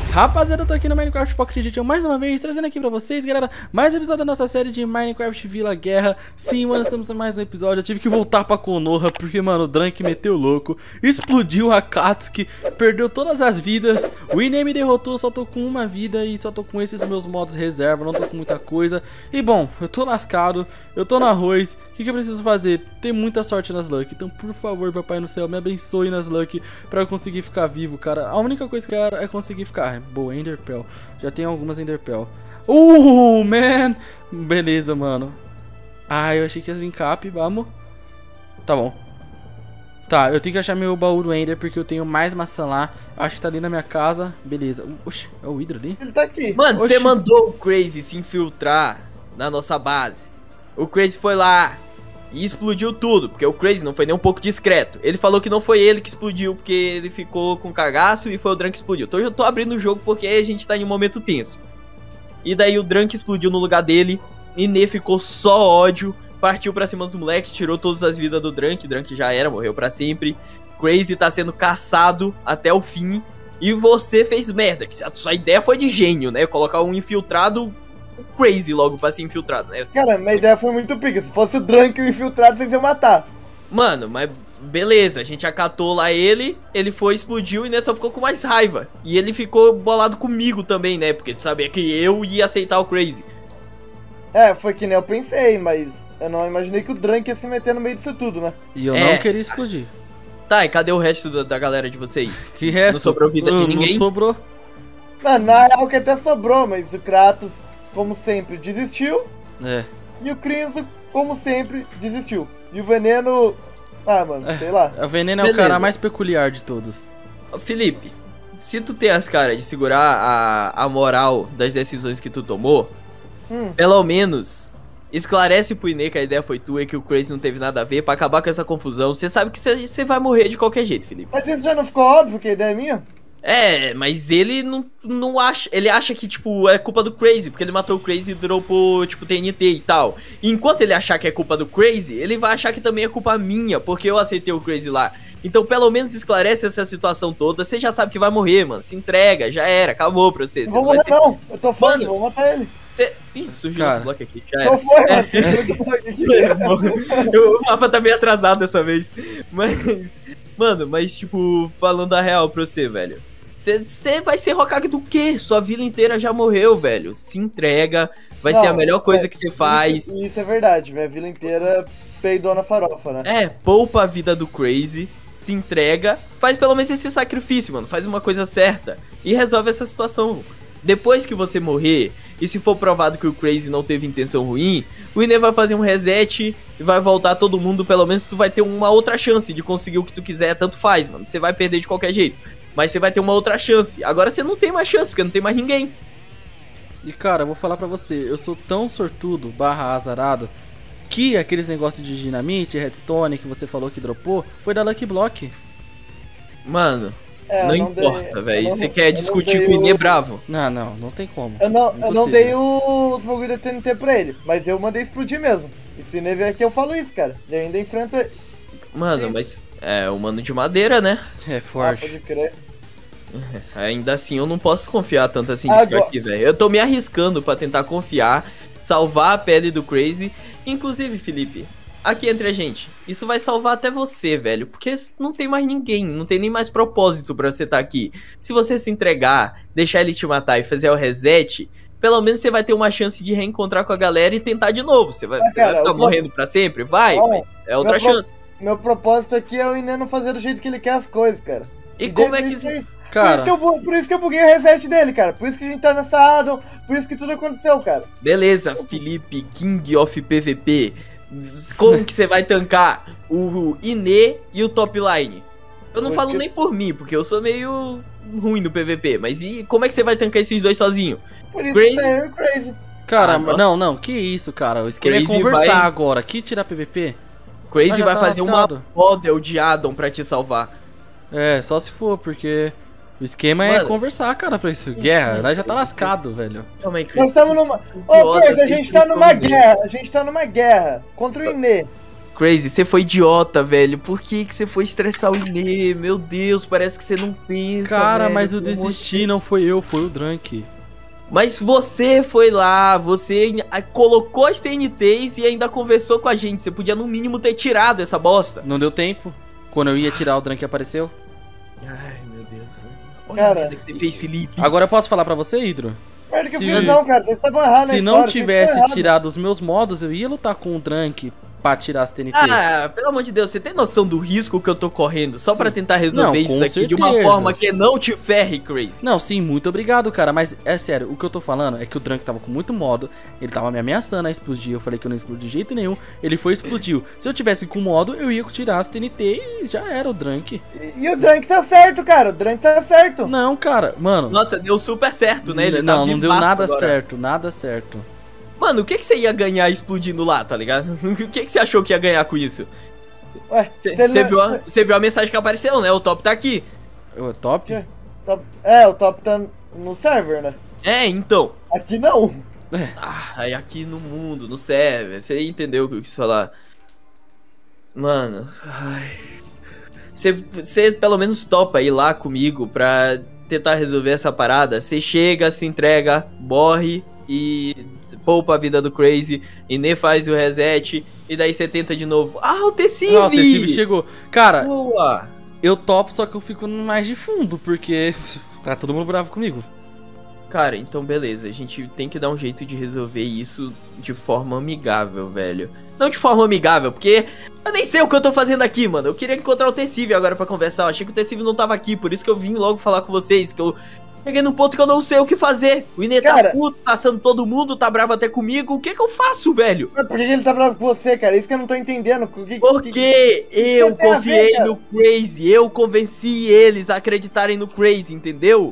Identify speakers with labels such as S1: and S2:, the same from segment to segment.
S1: Rapaziada, eu tô aqui no Minecraft Pocket Edition mais uma vez, trazendo aqui pra vocês, galera, mais um episódio da nossa série de Minecraft Vila Guerra. Sim, mano, estamos em mais um episódio. Eu tive que voltar pra Konoha, porque, mano, o Drunk meteu louco, explodiu a Akatsuki, perdeu todas as vidas, o Ine me derrotou, só tô com uma vida e só tô com esses meus modos reserva, não tô com muita coisa. E, bom, eu tô lascado, eu tô no arroz, o que eu preciso fazer? Ter muita sorte nas Lucky, então, por favor, papai no céu, me abençoe nas Lucky pra eu conseguir ficar vivo, cara. A única coisa que eu quero é conseguir ficar. Boa, Enderpell. Já tem algumas Enderpell. Man! Beleza, mano. Ah, eu achei que ia vir cap, vamos. Tá bom. Tá, eu tenho que achar meu baú do Ender, porque eu tenho mais maçã lá. Acho que tá ali na minha casa. Beleza. Oxi, é o Hydra ali?
S2: Ele tá aqui.
S3: Mano, você mandou o Crazy se infiltrar na nossa base. O Crazy foi lá e explodiu tudo, porque o Crazy não foi nem um pouco discreto. Ele falou que não foi ele que explodiu, porque ele ficou com cagaço e foi o Drunk que explodiu. Então eu tô abrindo o jogo porque a gente tá em um momento tenso. E daí o Drunk explodiu no lugar dele, Ine ficou só ódio, partiu pra cima dos moleques, tirou todas as vidas do Drunk. Drunk já era, morreu pra sempre. Crazy tá sendo caçado até o fim. E você fez merda, que a sua ideia foi de gênio, né? Colocar um infiltrado Crazy logo pra ser infiltrado, né?
S2: Cara, minha ideia foi muito pica. Se fosse o Drunk e o infiltrado, vocês iam matar.
S3: Mano, mas beleza, a gente acatou lá ele foi, explodiu e só ficou com mais raiva. E ele ficou bolado comigo também, né? Porque tu sabia que eu ia aceitar o Crazy.
S2: É, foi que nem eu pensei, mas eu não imaginei que o Drunk ia se meter no meio disso tudo, né?
S1: E eu não queria explodir.
S3: Tá, e cadê o resto da galera de vocês?
S1: Que resto?
S3: Não sobrou vida de ninguém?
S1: Não sobrou.
S2: Mano, na real que até sobrou, mas o Kratos, como sempre, desistiu.
S1: É.
S2: E o Crinzo, como sempre, desistiu. E o Veneno... Ah, mano, sei lá.
S1: O Veneno é
S3: Beleza.
S1: o cara mais peculiar de todos.
S3: Ô, Felipe, se tu tem as caras de segurar a moral das decisões que tu tomou, pelo menos esclarece pro Ine que a ideia foi tua e que o Crazy não teve nada a ver pra acabar com essa confusão. Você sabe que você vai morrer de qualquer jeito, Felipe.
S2: Mas isso já não ficou óbvio que a ideia é minha?
S3: É, mas ele não acha. Ele acha que, tipo, é culpa do Crazy, porque ele matou o Crazy e dropou, tipo, TNT e tal. E enquanto ele achar que é culpa do Crazy, ele vai achar que também é culpa minha, porque eu aceitei o Crazy lá. Então, pelo menos esclarece essa situação toda. Você já sabe que vai morrer, mano. Se entrega, já era, acabou pra você.
S2: Não vou morrer, não. Eu tô fã, vou matar ele.
S3: Você... Ih, surgiu um bloco aqui, já
S2: Não
S3: era.
S2: foi, mano. Surgiu um bloco aqui.
S3: O mapa tá meio atrasado dessa vez. Mas, mano, tipo, falando a real pra você, velho. Você vai ser Hokage do quê? Sua vila inteira já morreu, velho. Se entrega, vai ser a melhor coisa que você faz.
S2: Isso é verdade, minha vila inteira peidou na farofa, né?
S3: É, poupa a vida do Crazy, se entrega, faz pelo menos esse sacrifício, mano. Faz uma coisa certa e resolve essa situação. Depois que você morrer, e se for provado que o Crazy não teve intenção ruim, o Ine vai fazer um reset e vai voltar todo mundo. Pelo menos tu vai ter uma outra chance de conseguir o que tu quiser, tanto faz, mano. Você vai perder de qualquer jeito, mas você vai ter uma outra chance. Agora você não tem mais chance, porque não tem mais ninguém.
S1: E cara, eu vou falar pra você, eu sou tão sortudo, barra azarado, que aqueles negócios de dinamite, redstone que você falou que dropou, foi da Lucky Block.
S3: Mano, não importa, velho. Você quer discutir com o Ine bravo?
S1: Não tem como.
S2: Eu não dei os bagulho da TNT pra ele, mas eu mandei explodir mesmo. E se ele vier aqui eu falo isso, cara. E ainda enfrento ele.
S3: Mano, mas é o mano de madeira, né?
S1: É forte.
S2: Pode crer.
S3: Ainda assim eu não posso confiar tanto assim de ficar aqui, velho. Eu tô me arriscando pra tentar confiar, salvar a pele do Crazy. Inclusive, Felipe, aqui entre a gente, isso vai salvar até você, velho. Porque não tem mais ninguém, não tem nem mais propósito pra você estar aqui. Se você se entregar, deixar ele te matar e fazer o reset, pelo menos você vai ter uma chance de reencontrar com a galera e tentar de novo. Você vai ficar morrendo pra sempre? Vai, mas é outra chance.
S2: Meu propósito aqui é o Ine não fazer do jeito que ele quer as coisas, cara.
S3: E como é que...
S1: Cara,
S2: por isso que eu buguei o reset dele, cara. Por isso que a gente tá nessa Adam, por isso que tudo aconteceu, cara.
S3: Beleza, Felipe, King of PVP. Como que você vai tancar o Ine e o top line? Eu não falo nem por mim, porque eu sou meio ruim no PVP. Mas e como é que você vai tancar esses dois sozinho?
S2: Por isso que é o Crazy.
S1: Cara, não, que isso, cara. O esquema é conversar agora. Que tirar PVP?
S3: Crazy vai fazer uma model de Adam pra te salvar.
S1: É, só se for, porque o esquema é conversar, cara, pra isso. Guerra, nós já tá lascado, velho.
S3: Calma aí,
S2: Crazy. Nós estamos numa... Ô, Crazy, a gente tá numa guerra. A gente tá numa guerra contra o Ine.
S3: Crazy, você foi idiota, velho. Por que que você foi estressar o Inê? Meu Deus, parece que você não pensa,
S1: Cara,
S3: velho,
S1: mas eu
S3: pelo amor de
S1: desisti,
S3: Deus.
S1: não foi eu, foi o Drunk.
S3: Mas você foi lá, você colocou as TNTs e ainda conversou com a gente. Você podia no mínimo ter tirado essa bosta.
S1: Não deu tempo. Quando eu ia tirar, o Drunk apareceu.
S3: Ai, meu Deus. Olha
S2: Cara,
S3: a merda que você fez, Felipe.
S1: Agora eu posso falar pra você, Hidro?
S2: Merda que eu
S1: Se-
S2: fiz não, cara. Vocês estavam errados na
S1: Se
S2: história,
S1: não
S2: vocês
S1: tivesse
S2: estavam errados.
S1: tirado os meus modos, eu ia lutar com o Drunk pra tirar as TNT.
S3: Ah, pelo amor de Deus, você tem noção do risco que eu tô correndo só pra
S1: Sim.
S3: tentar resolver
S1: Não,
S3: isso
S1: com
S3: daqui de uma
S1: certeza.
S3: forma que não te ferre, Crazy?
S1: Não, sim, muito obrigado, cara. Mas é sério, o que eu tô falando é que o Drunk tava com muito modo. Ele tava me ameaçando a explodir. Eu falei que eu não explodi de jeito nenhum. Ele foi e explodiu. Se eu tivesse com modo, eu ia tirar as TNT e já era o Drunk.
S2: E o Drunk tá certo, cara. O Drunk tá certo.
S1: Não, cara, mano.
S3: Nossa, deu super certo, né? Ele tá
S1: não deu
S3: vivaço
S1: nada
S3: agora.
S1: certo, nada certo.
S3: Mano, o que que você ia ganhar explodindo lá, tá ligado? O que que você achou que ia ganhar com isso?
S2: Ué,
S3: Você viu a mensagem que apareceu, né? O top tá aqui.
S1: Eu, top?
S2: o top tá no server, né?
S3: É, então.
S2: Aqui não.
S3: Aí aqui no mundo, no server, você entendeu o que eu quis falar. Mano, você pelo menos topa ir lá comigo pra tentar resolver essa parada. Você chega, se entrega, morre e poupa a vida do Crazy. Inê faz o reset e daí você tenta de novo. Ah, o Tecive!
S1: Ah, o Tecive chegou. Cara,
S3: Boa!
S1: eu topo, só que eu fico mais de fundo, porque tá todo mundo bravo comigo.
S3: Cara, então beleza, a gente tem que dar um jeito de resolver isso de forma amigável, velho. Não de forma amigável, porque eu nem sei o que eu tô fazendo aqui, mano. Eu queria encontrar o Tecive agora pra conversar. Eu achei que o Tecive não tava aqui, por isso que eu vim logo falar com vocês, que eu cheguei num ponto que eu não sei o que fazer. O Inê tá
S2: Cara,
S3: puto, passando todo mundo, tá bravo até comigo. O que que eu faço, velho?
S2: Mas por que ele tá bravo com você, cara? Isso que eu não tô entendendo.
S3: Porque eu
S2: tem a ver,
S3: confiei
S2: cara?
S3: no Crazy, eu convenci eles a acreditarem no Crazy, entendeu?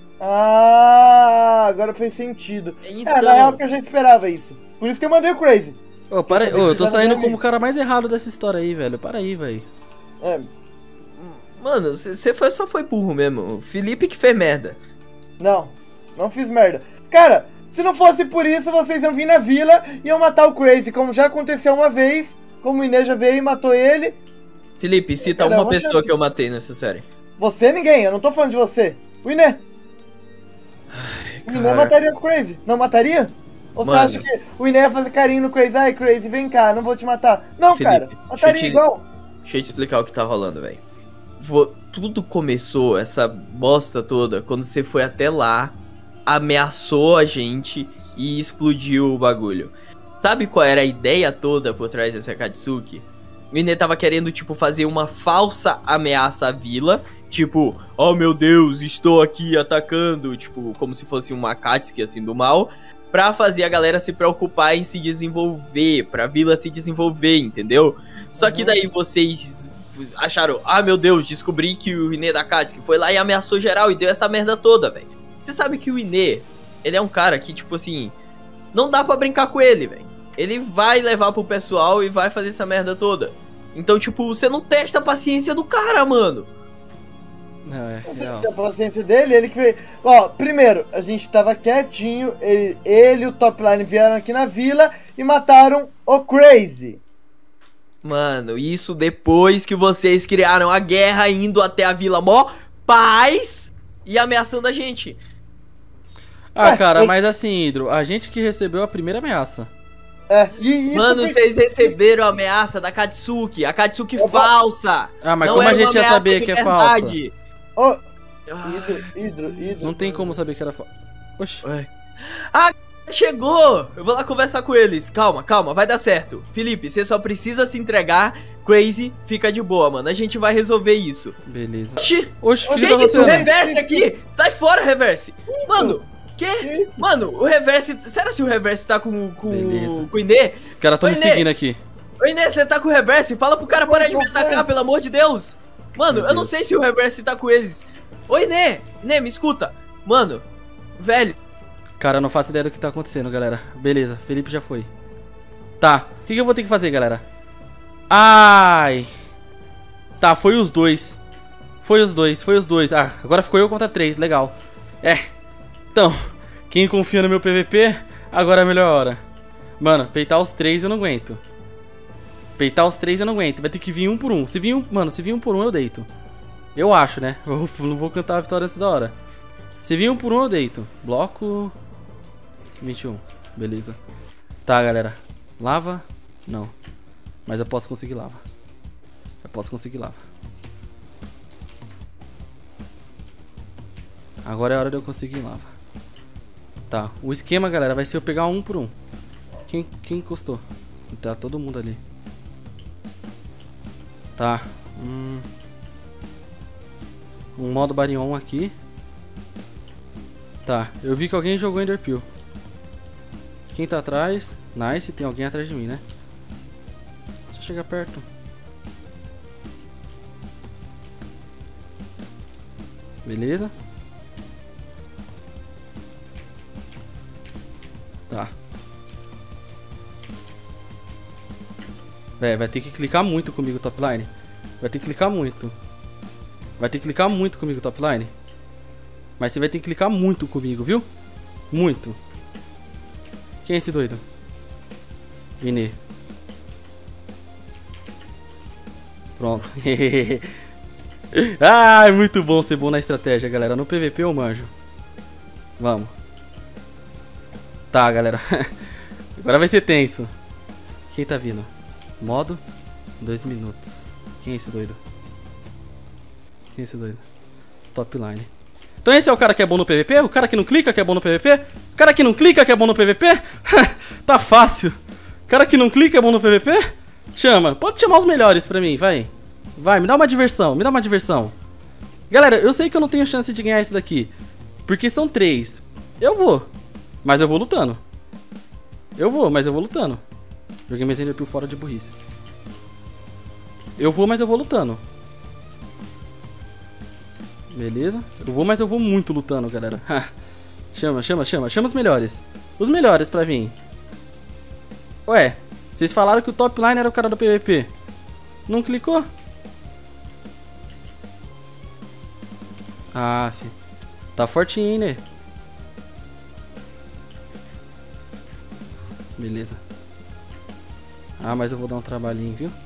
S2: Ah, agora fez sentido.
S3: Então,
S2: Na real que eu já esperava isso. Por isso que eu mandei o Crazy.
S1: Ô, para aí. Ô, eu tô
S2: Já
S1: saindo
S2: não tem
S1: como o cara mais errado dessa história aí, velho. Para aí, velho.
S2: É,
S3: mano, você só foi burro mesmo. O Felipe que fez merda.
S2: não fiz merda. Cara, se não fosse por isso, vocês iam vir na vila e iam matar o Crazy, como já aconteceu uma vez. Como o Inê já veio e matou ele.
S3: Felipe, cita
S2: Cara,
S3: uma
S2: uma
S3: pessoa
S2: chance.
S3: que eu matei nessa série.
S2: Você, ninguém. Eu não tô falando de você. O Inê. O Inê
S3: cara.
S2: mataria o Crazy. Não mataria? Ou você
S3: Mano.
S2: acha que o Inê ia fazer carinho no Crazy? Ai, Crazy, vem cá, não vou te matar. Não,
S3: Felipe,
S2: cara. Mataria
S3: deixa eu te-
S2: igual.
S3: Deixa eu te explicar o que tá rolando, velho. Tudo começou, essa bosta toda, quando você foi até lá, ameaçou a gente e explodiu o bagulho. Sabe qual era a ideia toda por trás dessa Akatsuki? O Inê tava querendo, tipo, fazer uma falsa ameaça à vila. Tipo, oh meu Deus, estou aqui atacando. Tipo, como se fosse uma Akatsuki, assim, do mal. Pra fazer a galera se preocupar em se desenvolver. Pra vila se desenvolver, entendeu? Só que daí vocês acharam, ah meu Deus, descobri que o Inê da Akatsuki foi lá e ameaçou geral e deu essa merda toda, velho. Você sabe que o Inê, ele é um cara que, tipo assim, não dá pra brincar com ele, velho. Ele vai levar pro pessoal e vai fazer essa merda toda. Então, tipo, você não testa a paciência do cara, mano.
S1: Não, é
S2: Não
S1: real.
S2: tem a paciência dele, ele que veio. Ó, primeiro, a gente tava quietinho, ele e o Topline vieram aqui na vila e mataram o Crazy.
S3: Mano, isso depois que vocês criaram a guerra indo até a Vila Mó Paz e ameaçando a gente.
S1: Ah, cara,
S2: eu-
S1: mas assim, Hidro, a gente que recebeu a primeira ameaça.
S2: É, e isso
S3: Mano,
S2: foi-
S3: vocês receberam a ameaça da Katsuki, a Katsuki
S2: Opa.
S3: falsa.
S1: Ah, mas
S3: Não
S1: como a
S3: era uma
S1: gente ia
S3: ameaça
S1: saber
S3: de
S1: que é
S3: verdade.
S2: Ô,
S3: Ah,
S2: Hidro.
S1: Não tem como saber que era falsa. Oxi.
S3: ué. Ah, chegou! Eu vou lá conversar com eles. Calma, calma, vai dar certo. Felipe, você só precisa se entregar. Crazy, fica de boa, mano. A gente vai resolver isso.
S1: Beleza.
S3: Oxi!
S1: Oxi, o que
S3: Que
S1: tá
S3: isso?
S1: acontecendo?
S3: Reverse aqui! Sai fora, Reverse! Mano, que?
S2: isso?
S3: Mano, o Reverse. Será se o Reverse tá com
S1: Beleza.
S3: o Inê?
S1: Os caras tão
S3: Oi,
S1: me
S3: Nê.
S1: seguindo aqui.
S3: Ô Inê, você tá com o Reverse? Fala pro cara parar de me atacar, pelo amor de Deus! Mano,
S1: Meu
S3: eu não
S1: Deus.
S3: sei se o Reverse tá com eles. Ô Inê! Inê, me escuta! Mano, velho.
S1: Cara, eu não faço ideia do que tá acontecendo, galera. Beleza, Felipe já foi. Tá, o que eu vou ter que fazer, galera? Ai. Tá, foi os dois. Foi os dois. Ah, agora ficou eu contra 3, legal. É. Então, quem confia no meu PVP, agora é a melhor hora. Mano, peitar os 3 eu não aguento. Peitar os 3 eu não aguento. Vai ter que vir um por um. Se vir um... Mano, se vir um por um eu deito. Eu acho, né? Eu não vou cantar a vitória antes da hora. Se vir um por um eu deito. Bloco... 21. Beleza. Tá, galera. Lava? Não. Mas eu posso conseguir lava. Eu posso conseguir lava. Agora é a hora de eu conseguir lava. Tá. O esquema, galera, vai ser eu pegar um por um. Quem encostou? Tá todo mundo ali. Tá. Um modo Baryon aqui. Tá. Eu vi que alguém jogou Enderpeel. Quem tá atrás? Nice, tem alguém atrás de mim, né? Deixa eu chegar perto. Beleza. Tá. Véi, vai ter que clicar muito comigo, Topline. Vai ter que clicar muito. Vai ter que clicar muito comigo, Topline. Mas você vai ter que clicar muito comigo, viu? Muito. Quem é esse doido? Vini. Pronto. Ai, muito bom ser bom na estratégia, galera. No PVP eu manjo. Vamos. Tá, galera. Agora vai ser tenso. Quem tá vindo? Modo 2 minutos. Quem é esse doido? Quem é esse doido? Topline. Então esse é o cara que é bom no PVP? O cara que não clica que é bom no PVP? O cara que não clica que é bom no PVP? Tá fácil. O cara que não clica é bom no PVP? Chama. Pode chamar os melhores pra mim, vai. Vai, me dá uma diversão, me dá uma diversão. Galera, eu sei que eu não tenho chance de ganhar isso daqui. Porque são 3. Eu vou. Mas eu vou lutando. Eu vou, mas eu vou lutando. Joguei meu Enderpeel fora de burrice. Eu vou, mas eu vou lutando. Beleza. Eu vou, mas eu vou muito lutando, galera. Chama, chama, chama. Chama os melhores. Os melhores pra vir. Ué, vocês falaram que o Topline era o cara do PVP. Não clicou? Ah, fi. Tá fortinho, hein, né? Beleza. Ah, mas eu vou dar um trabalhinho, viu?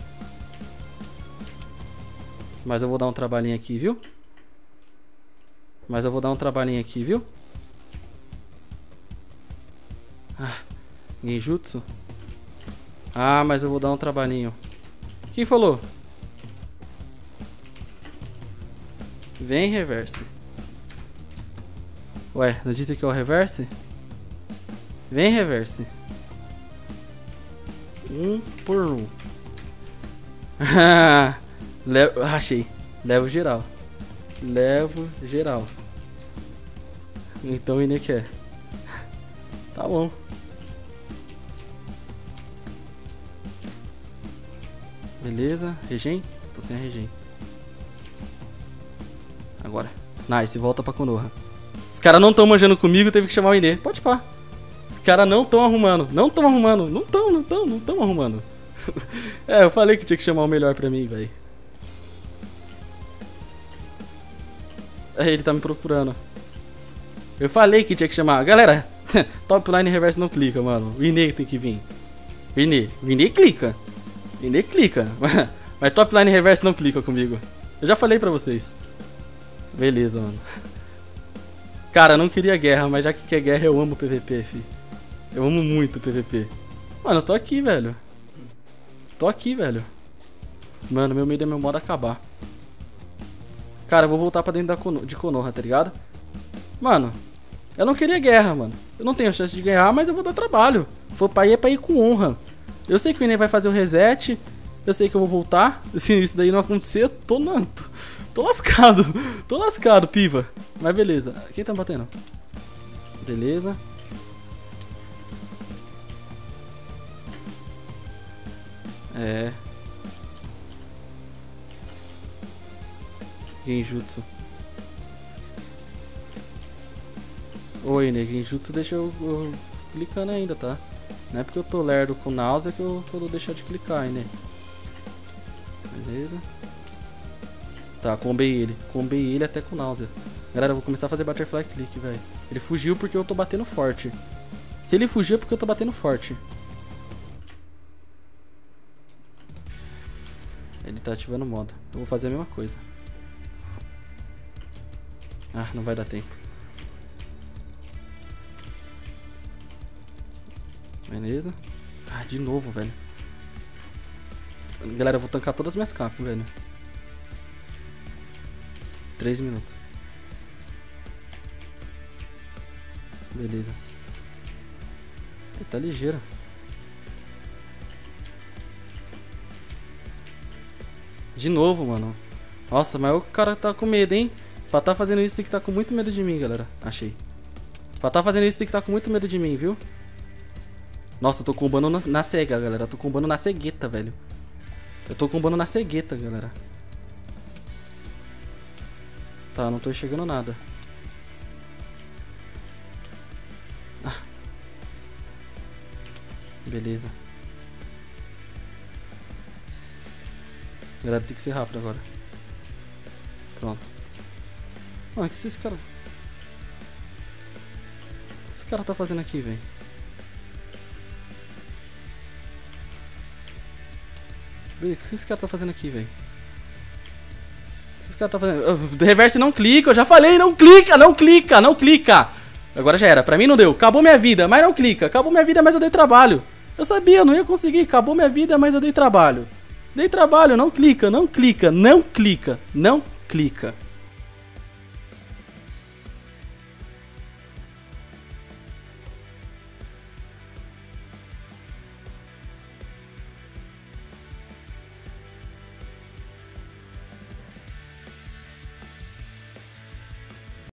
S1: Mas eu vou dar um trabalhinho aqui, viu? Mas eu vou dar um trabalhinho aqui, viu? Ah, Genjutsu. Ah, mas eu vou dar um trabalhinho. Quem falou? Vem, reverse. Ué, não disse que é o reverse? Vem, reverse. Um por um. Achei. Levo geral. Levo geral. Então o Ine quer. Tá bom. Beleza. Regen? Tô sem a regen. Agora. Nice, volta pra Konoha. Os caras não tão manjando comigo, teve que chamar o Ine. Pode pá. Os caras não tão arrumando. Não tão arrumando. Não tão arrumando. É, eu falei que tinha que chamar o melhor pra mim, velho. Ele tá me procurando. Eu falei que tinha que chamar. Galera, Topline reverse não clica, mano. O Ine tem que vir. O Ine clica. O Ine clica. Mas Topline reverse não clica comigo. Eu já falei pra vocês. Beleza, mano. Cara, eu não queria guerra, mas já que quer guerra, eu amo PVP, fi. Eu amo muito PVP. Mano, eu tô aqui, velho. Tô aqui, velho. Mano, meu medo é meu modo acabar. Cara, eu vou voltar pra dentro de Konoha, tá ligado? Mano, eu não queria guerra, mano. Eu não tenho chance de ganhar, mas eu vou dar trabalho. Se for pra ir, é pra ir com honra. Eu sei que o Ine vai fazer o reset. Eu sei que eu vou voltar. Se isso daí não acontecer, eu tô lascado. Tô lascado, piva. Mas beleza. Quem tá batendo? Beleza. É. Genjutsu. Oi, né? Genjutsu deixa eu clicando ainda, tá? Não é porque eu tô lerdo com náusea que eu vou deixar de clicar aí, né? Beleza. Tá, combei ele até com náusea. Galera, eu vou começar a fazer butterfly click, velho. Ele fugiu porque eu tô batendo forte. Se ele fugiu é porque eu tô batendo forte. tá ativando o modo. Eu vou fazer a mesma coisa. Ah, não vai dar tempo. Beleza. Ah, de novo, velho. Galera, eu vou tancar todas as minhas capas, velho. 3 minutos. Beleza. Ele tá ligeiro. De novo, mano. Nossa, mas o cara tá com medo, hein? Pra tá fazendo isso tem que tá com muito medo de mim, galera. Achei. Pra tá fazendo isso tem que tá com muito medo de mim, viu? Nossa, eu tô combando na cega, galera. Eu tô combando na cegueta, velho. Eu tô combando na cegueta, galera. Tá, não tô enxergando nada. Ah. Beleza. Galera, tem que ser rápido agora. Pronto. Mano, o que esses caras... O que esses caras tá fazendo aqui, velho? O que esses caras tá fazendo aqui, velho? Esses caras tá fazendo... Reverse não clica, eu já falei, não clica, não clica, não clica. Agora já era, pra mim não deu. Acabou minha vida, mas não clica. Acabou minha vida, mas eu dei trabalho. Eu sabia, eu não ia conseguir. Acabou minha vida, mas eu dei trabalho. Dei trabalho, não clica, não clica, não clica, não clica.